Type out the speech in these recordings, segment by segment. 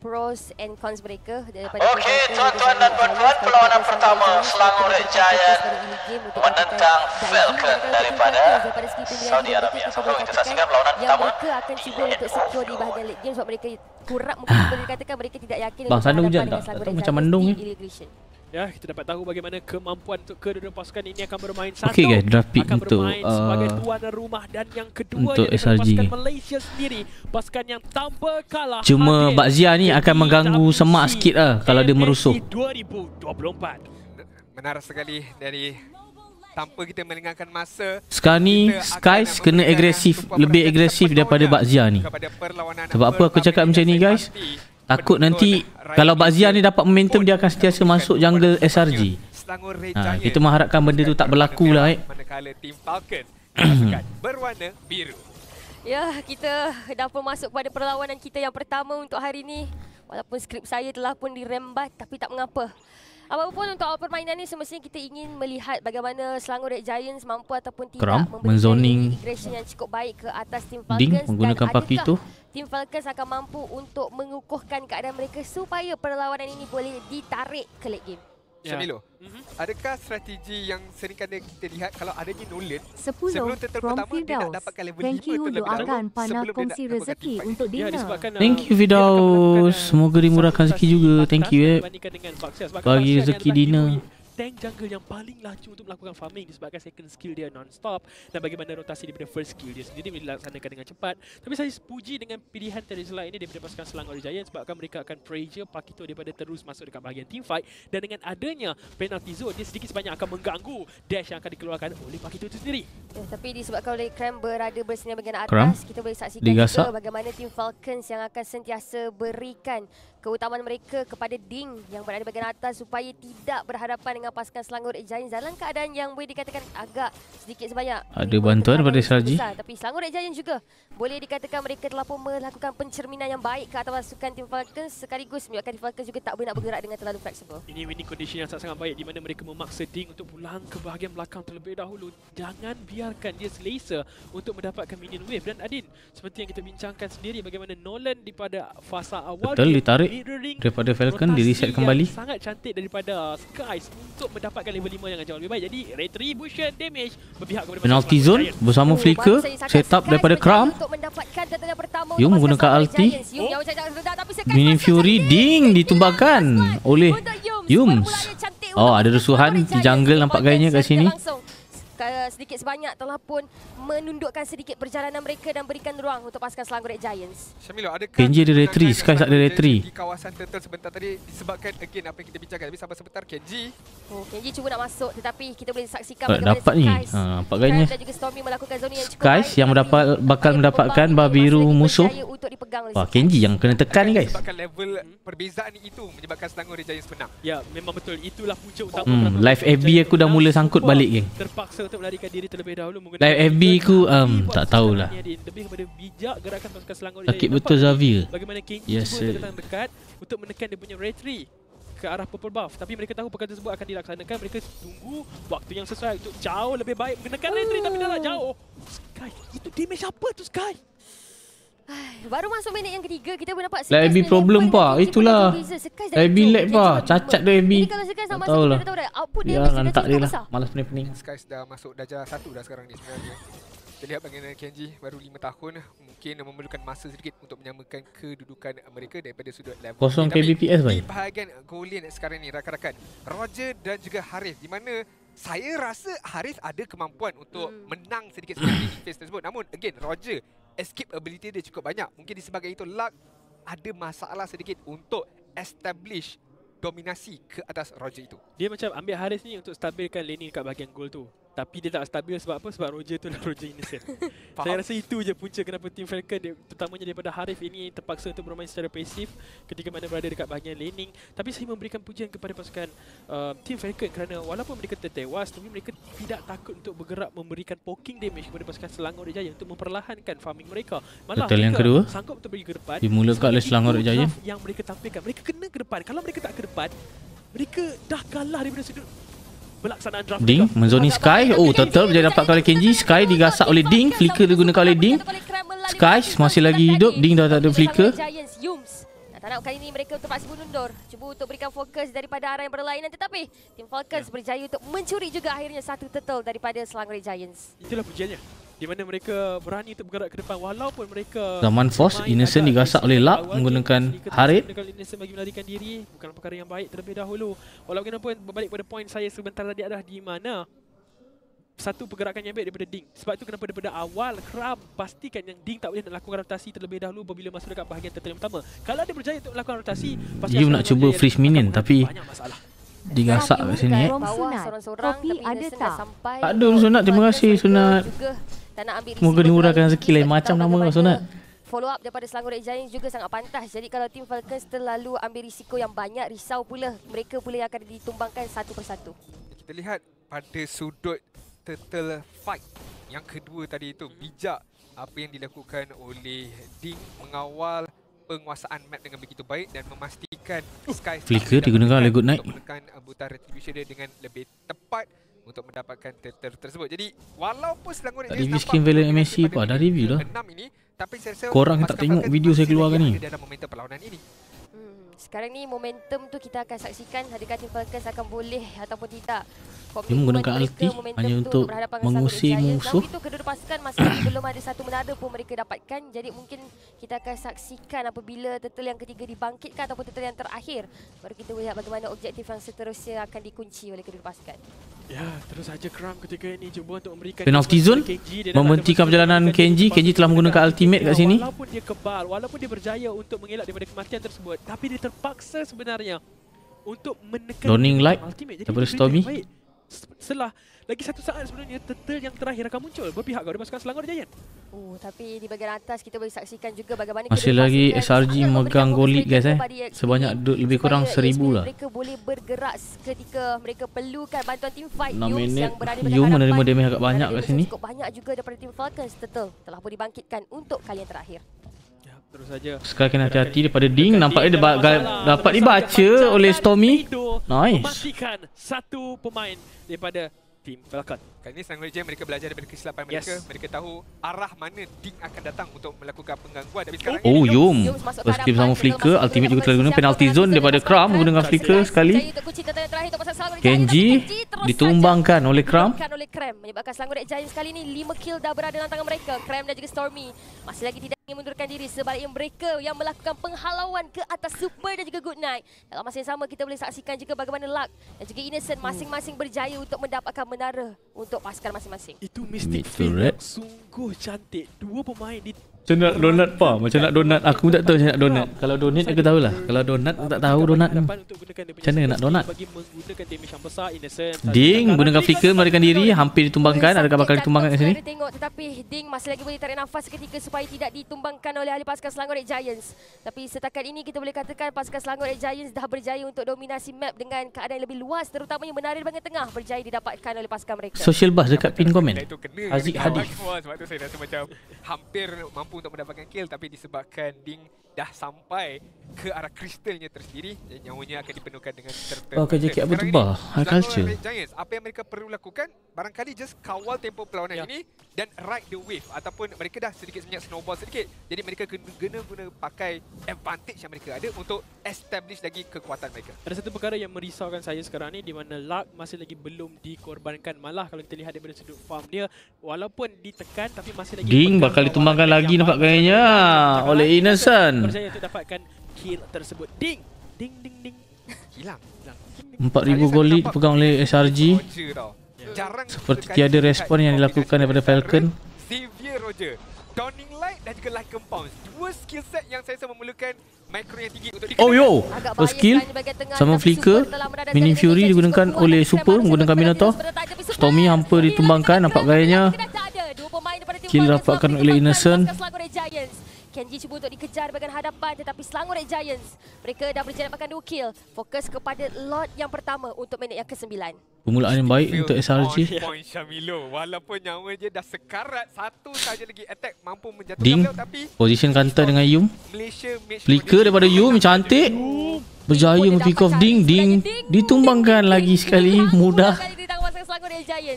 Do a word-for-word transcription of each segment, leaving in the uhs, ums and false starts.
pros and cons mereka daripada Okey, tuan-tuan dan puan-puan, perlawanan pertama Selangor Giant menentang Falcon daripada Saudi Arabia. Sebelum kita saksikan perlawanan yang pertama. mereka akan cuba untuk secure di bahagian late game sebab mereka kurang, mungkin boleh dikatakan mereka tidak yakin Bang, sana untuk hujan berhadapan tak? dengan Tak tahu Selangor macam Giants mendung di ni. Irrigation. Ya, kita dapat tahu bagaimana kemampuan untuk kedua-dua pasukan ini akan bermain. Satu Okey guys, draft pick akan untuk bermain sebagai uh, tuan rumah, dan yang kedua untuk iaitu S R G. pasukan Malaysia sendiri, pasukan yang tanpa kalah. Cuma hadir Bak Zia ni di akan mengganggu W W D semak sikit lah kalau dia merusuh. dua ribu dua puluh empat. Menarik sekali dari tanpa kita melengahkan masa. Sekarang ni Skies kena agresif, lebih agresif daripada Bak Zia ni. Sebab apa aku cakap macam ni guys? Takut nanti kalau Bak Zia ni dapat momentum, dia akan sentiasa masuk jungle S R G. Ha, kita mengharapkan benda tu tak berlaku lah eh. Manakala tim Falcon berwarna biru. Ya, kita dah pun masuk pada perlawanan kita yang pertama untuk hari ini. Walaupun skrip saya telah pun dirembat, tapi tak mengapa. Apapun untuk awal permainan ni, semestinya kita ingin melihat bagaimana Selangor Red Giants mampu ataupun tidak Keram, memberikan menzoning integration yang cukup baik ke atas tim Falcons. Ding menggunakan papi tu. Tim Falcons akan mampu untuk mengukuhkan keadaan mereka supaya perlawanan ini boleh ditarik ke late game. Syamilo, mm-hmm. adakah strategi yang sering kali kita lihat kalau adanya Nolan sepuluh sebelum turtle from pertama dia nak Firdaus. dapatkan level Thank lima you, terlebih dahulu doakan panah sebelum dia kongsi nak dapatkan rezeki team fight. untuk Ya, Dina. disebabkan, uh, Thank you dia akan Firdaus. melakukan, uh, Semoga dimurahkan rezeki juga. Thank you eh. Dibandingkan dengan Baxia. Sebabkan Bagi Baxia rezeki adalah Dina. hero tank jungle yang paling laju untuk melakukan farming disebabkan second skill dia non-stop, dan bagaimana rotasi daripada first skill dia sendiri dilaksanakan dengan cepat. Tapi saya puji dengan pilihan Terizla ini daripada pasukan Selangor Giants, sebabkan mereka akan pressure Pakito daripada terus masuk dekat bahagian team fight, dan dengan adanya penalty zone, dia sedikit sebanyak akan mengganggu dash yang akan dikeluarkan oleh Pakito itu sendiri. Ya, tapi disebabkan oleh Cram berada bersendirian bahagian atas, Cram kita boleh saksikan digasak. juga bagaimana tim Falcons yang akan sentiasa berikan keutamaan mereka kepada Ding yang berada bahagian atas supaya tidak berhadapan dengan pasukan Selangor Red Giants dalam keadaan yang boleh dikatakan agak sedikit sebanyak Ada bantuan daripada S R G. Tapi Selangor Red Giants juga boleh dikatakan mereka telah pun melakukan pencerminan yang baik ke atas pasukan tim Falcons, sekaligus menyebabkan tim Falcons juga tak boleh nak bergerak dengan terlalu fleksibel. Ini winning condition yang sangat-sangat baik di mana mereka memaksa Ding untuk pulang ke bahagian belakang terlebih dahulu. Jangan biarkan dia selesa untuk mendapatkan minion wave. Dan Adin, seperti yang kita bincangkan sendiri, bagaimana Nolan di pada fasa awal Betul, game, ditarik mirroring daripada Falcon, di rotasi reset yang kembali. sangat cantik daripada Skies untuk mendapatkan level lima yang jauh lebih baik. Jadi retribution damage berpihak kepada Penalty Selangor zone Giants. bersama Oh, Flicker, baru saya cakap setup Skies daripada berjaya Cram. untuk mendapatkan tanda pertama Yum untuk menggunakan pasukan ulti. Giants. Yum yang macam rendah, tapi Skies Minion masuk Fury, cantik. Ding ditumbangkan oleh Untuk Yums. Yums. Bola yang cantik Oh, untuk ada pasukan rusuhan Selangor di Giants. jungle nampak gayanya kat sini. Langsung. Sedikit sebanyak telah pun menundukkan sedikit perjalanan mereka dan berikan ruang untuk pasukan Selangor Red Giants. Syamilo, adakah Kenji ada retry, kemenangan Skies tak ada Selangor retry. Giants di kawasan turtle sebentar tadi disebabkan again apa yang kita bincangkan. Tapi sabar sebentar, Kenji. Oh, Kenji cuba nak masuk tetapi kita boleh saksikan Tak dapat ni. Ha, nampak gayanya. dan juga Stormy melakukan zoning yang cukup Skies baik, yang tapi mendapat bakal Air mendapatkan Bombang bar ini biru masih lagi musuh. berjaya untuk dipegang oleh Wah, Skies. Kenji yang kena tekan ni guys. Disebabkan level perbezaan itu menyebabkan Selangor Red Giants menang. Ya, memang betul. Itulah punca utama. Hmm, kenapa live Selangor F B Giants aku dah mula menang. sangkut Support balik, geng. Terpaksa untuk melarikan diri terlebih dahulu menggunakan Live F B ku um, tak tahulah. Lebih kepada bijak gerakan pasukan Selangor Sakit Giants. betul Nampak Xavier. bagaimana Kenji Yes, cuba sir. untuk datang dekat untuk menekan dia punya retry ke arah purple buff, tapi mereka tahu perkara tersebut akan dilaksanakan. Mereka tunggu waktu yang sesuai untuk jauh lebih baik menekan retry, tapi dah lah jauh. Sky, itu damage apa tu Sky? Baru masuk minit yang ketiga kita boleh nampak Live F B problem pak. Itulah. Live B lag pak. Cacat tu F B. Jadi kalau Skies Tak sama tahulah. kita tahu dah output dia Ya, mesti dah lantak cukup dia lah. besar. Malas pening-pening. Skies dah masuk darjah satu dah sekarang ni sebenarnya. Kita lihat bagaimana Kenji baru lima tahun, mungkin memerlukan masa sedikit untuk menyamakan kedudukan mereka daripada sudut level. Kosong Tapi Kbps di baik. bahagian Golian sekarang ni rakan-rakan, Roger dan juga Harith, di mana saya rasa Harith ada kemampuan untuk Hmm. menang sedikit sebanyak di phase tersebut. Namun again, Roger escape ability dia cukup banyak. Mungkin disebabkan itu luck ada masalah sedikit untuk establish dominasi ke atas Roger itu. Dia macam ambil Haris ni untuk stabilkan laning kat bahagian goal tu. Tapi dia tak stabil sebab apa? Sebab Roger tu adalah Roger innocent. Saya rasa itu je punca kenapa tim Falcon dia, terutamanya daripada Harith ini terpaksa untuk bermain secara pasif ketika mana berada dekat bahagian laning. Tapi saya memberikan pujian kepada pasukan uh, tim Falcon kerana walaupun mereka tertewas, tapi mereka tidak takut untuk bergerak memberikan poking damage kepada pasukan Selangor Red Giants untuk memperlahankan farming mereka. Malah Betul, yang mereka kedua, sanggup untuk pergi ke depan. dimulakan oleh Selangor Red Giants. Yang mereka tampilkan, mereka kena ke depan. Kalau mereka tak ke depan, mereka dah kalah daripada sudut pelaksanaan draft. Ding menzoni Sky. Oh, turtle berjaya dapat oleh Kenji. Sky digasak oleh Ding. Flicker digunakan oleh Ding. Skies masih lagi hidup. Ding dah tak ada flicker. Tak nak kali ini mereka terpaksa mundur. Cuba untuk berikan fokus daripada arah yang berlainan. Tetapi Team Falcons ya. berjaya untuk mencuri juga akhirnya satu turtle daripada Selangor Red Giants. Itulah pujiannya. Di mana mereka berani untuk bergerak ke depan walaupun mereka zaman force Innocent digasak oleh Lap menggunakan Harit. Innocent bagi melarikan diri bukan perkara yang baik terlebih dahulu. Walaupun berbalik pada poin saya sebentar tadi adalah di mana satu pergerakan yang baik daripada Ding. Sebab itu kenapa daripada awal Kram pastikan yang Ding tak boleh nak lakukan rotasi terlebih dahulu apabila masuk dekat bahagian turtle yang pertama. Kalau dia berjaya untuk melakukan rotasi, Yum nak cuba freeze minion tapi digasak kat sini. Kopi ada tak? Tak ada Sunat, terima kasih Sunat. Semoga dimurahkan rezeki lain macam nama Sunat. Follow up daripada Selangor Red Giants juga sangat pantas. Jadi kalau Team Falcons terlalu ambil risiko yang banyak, risau pula mereka pula akan ditumbangkan satu persatu. Kita lihat pada sudut turtle fight yang kedua tadi itu, bijak apa yang dilakukan oleh Ding mengawal penguasaan map dengan begitu baik dan memastikan Sky Flicker digunakan oleh Good Night untuk menekan buta retribution dia dengan lebih tepat untuk mendapatkan turtle tersebut. Jadi walaupun Selangor tak review skin Valiant M S C pun dah review dah. Ini, tapi saya rasa korang tak tengok video saya keluarkan ni. Dalam momentum perlawanan ini. Hmm, sekarang ni momentum tu kita akan saksikan adakah Team Falcons akan boleh ataupun tidak. Dia menggunakan ulti hanya untuk mengusir musuh. Itu kedua pasukan masih belum ada satu menara pun mereka dapatkan. Jadi mungkin kita akan saksikan apabila turtle yang ketiga dibangkitkan ataupun turtle yang terakhir. Baru kita lihat bagaimana objektif yang seterusnya akan dikunci oleh kedua pasukan. Ya, terus saja Kram ketika ini cuba untuk memberikan penalty zone, menghentikan perjalanan Kenji. Kenji telah menggunakan ultimate kat sini. Walaupun dia kebal, walaupun dia berjaya untuk mengelak daripada kematian tersebut, tapi dia terpaksa sebenarnya untuk menekan Dawning Light daripada Stormy. Setelah lagi satu saat sebenarnya turtle yang terakhir akan muncul berpihak kepada pasukan Selangor Giant. Oh, tapi di bahagian atas kita boleh saksikan juga bagaimana masih lagi S R G memegang gold guys eh. Sebanyak lebih kurang seribu lah. Mereka boleh bergerak ketika mereka perlukan bantuan team fight. enam minit Yum menerima damage agak banyak kat sini. Cukup banyak juga daripada team Falcons. Turtle telah pun dibangkitkan untuk kali yang terakhir. Terus saja. Sekarang kena hati-hati daripada Ding. Nampaknya dia dapat dibaca oleh Stormy. Nice. Memastikan satu pemain daripada Team Falcon. Kali ini Selangor Giants mereka belajar daripada kesilapan mereka. Yes. Mereka tahu arah mana Ding akan datang untuk melakukan penggangguan. Tapi sekarang oh, Yum. First kill sama Flicker. Ultimate juga telah guna penalty zone daripada Kram menggunakan Flicker sekali. Kenji ditumbangkan oleh Kram. Menyebabkan Selangor Red Giants kali ini lima kill dah berada dalam tangan mereka. Kram dan juga Stormy masih lagi tidak ingin mundurkan diri. Sebaliknya mereka yang melakukan penghalauan ke atas Super dan juga Good Night. Dalam masa yang sama kita boleh saksikan juga bagaimana Luck dan juga Innocent masing-masing berjaya untuk mendapatkan menara untuk pasukan masing-masing. Itu Mystic Field sungguh cantik. Dua pemain di macam nak donat pa, macam nak donat. Aku tak tahu macam nak donat. Kalau donat aku tahulah. Kalau donat aku tak tahu donat. Macam mana nak donat? Ding gunakan flicker melarikan diri, hampir ditumbangkan. Adakah bakal ditumbangkan kat sini? Tengok tetapi Ding masih lagi boleh tarik nafas seketika supaya tidak ditumbangkan oleh ahli pasukan Selangor Red Giants. Tapi setakat ini kita boleh katakan pasukan Selangor Red Giants dah berjaya untuk dominasi map dengan keadaan yang lebih luas, terutamanya menara di bahagian tengah berjaya didapatkan oleh pasukan mereka. Social bus dekat pin komen. Haziq Hadif. Sebab tu saya rasa macam hampir mampu untuk mendapatkan kill, tapi disebabkan Ding dah sampai ke arah kristalnya tersendiri, nyawanya akan dipenuhkan dengan turtle. Oh, jaket apa tebal? High culture. Giants, apa yang mereka perlu lakukan barangkali just kawal tempo perlawanan ya. ini dan ride the wave, ataupun mereka dah sedikit sebanyak snowball sedikit. Jadi mereka kena guna guna pakai advantage yang mereka ada untuk establish lagi kekuatan mereka. Ada satu perkara yang merisaukan saya sekarang ni, di mana Luck masih lagi belum dikorbankan. Malah kalau kita lihat daripada sudut farm dia, walaupun ditekan tapi masih lagi Ding bakal ditumbangkan lagi nampak gayanya oleh Innocent. Berjaya untuk dapatkan kill tersebut. Ding, ding, ding, ding. Hilang. empat ribu gold lead dipegang oleh S R G. Seperti tiada respon yang dilakukan daripada Falcon. Xavier Roger, Dawning Light dan juga Like Compounds. Dua skill set yang saya rasa memerlukan micro yang tinggi untuk oh yo, first skill sama Flicker. Mini Fury digunakan oleh Super menggunakan Minotaur. Stormy hampa ditumbangkan nampak gayanya. Kill dapatkan oleh Innocent. Kenji cuba untuk dikejar bahagian hadapan, tetapi Selangor Red Giants mereka dah berjaya dapatkan dua kill. Fokus kepada lot yang pertama untuk minit yang kesembilan. Permulaan yang baik untuk S R G. Point Syamilo, walaupun nyawa dia dah sekarat, satu saja lagi attack mampu menjatuhkan Ding, beliau, tapi position counter dengan Yum. Malaysia Flicker daripada Yum cantik. Berjaya men-pick off Ding. Ding ditumbangkan lagi sekali mudah. Selangor Red Giants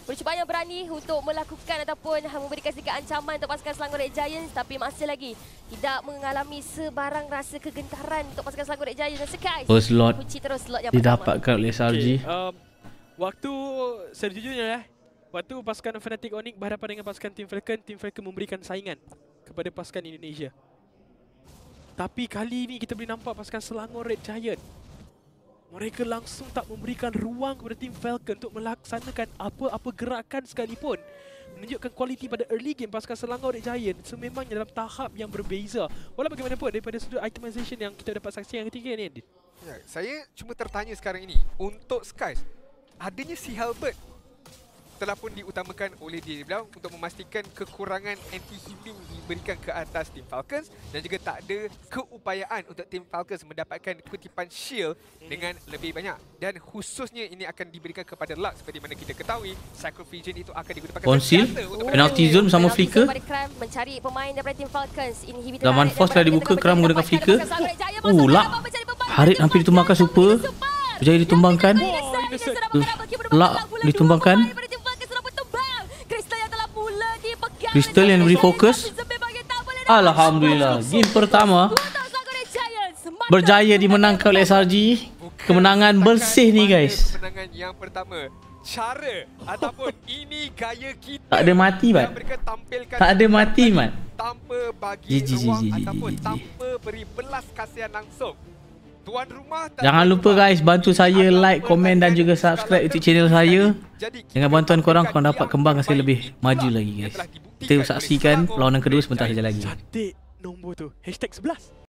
Percubaan yang berani untuk melakukan ataupun memberikan sedikit ancaman untuk pasukan Selangor Red Giants, tapi masih lagi tidak mengalami sebarang rasa kegentaran untuk pasukan Selangor Red Giants. Dan Skies First lot kunci terus slot yang pertama. didapatkan oleh S R G. Okay, um, waktu sejujurnya ya, waktu pasukan Fnatic Onyx berhadapan dengan pasukan Team Falcon, Team Falcon memberikan saingan kepada pasukan Indonesia. Tapi kali ini kita boleh nampak pasukan Selangor Red Giant, mereka langsung tak memberikan ruang kepada Team Falcon untuk melaksanakan apa-apa gerakan sekalipun. Menunjukkan kualiti pada early game pasukan Selangor Red Giant sememangnya dalam tahap yang berbeza. Walau bagaimanapun daripada sudut itemization yang kita dapat saksikan yang ketiga ni, Ya, saya cuma tertanya sekarang ini, untuk Skies, adanya si Halbert telah pun diutamakan oleh dia bilang untuk memastikan kekurangan anti-healing diberikan ke atas Team Falcons dan juga tak ada keupayaan untuk Team Falcons mendapatkan kutipan shield dengan lebih banyak. Dan khususnya ini akan diberikan kepada Lux seperti mana kita ketahui, Cycle Fusion itu akan digunakan Conceal, untuk penalty zone bersama Flicker. Mencari pemain daripada Team Falcons. Inhibitor Zaman force dah dibuka, Kram menggunakan Flicker. Oh, Lak. Harit hampir ditumbangkan super. Berjaya ditumbangkan. Lak ditumbangkan. Crystal yang beri fokus. Alhamdulillah, game pertama berjaya dimenangkan oleh S R G. Kemenangan bersih ni guys. Kemenangan yang pertama. Cara ataupun ini gaya kita. Tak ada mati, Mat. Tak ada mati, Mat. Tanpa bagi G G, ruang G G, ataupun G G. tanpa beri belas kasihan langsung. Tuan rumah Jangan lupa guys, bantu saya like, komen dan juga subscribe YouTube channel saya. Dengan bantuan korang, korang dapat kembangkan saya lebih maju lagi guys. Kita saksikan perlawanan kedua sebentar saja lagi. cantik nombor tu. Hashtag sebelas.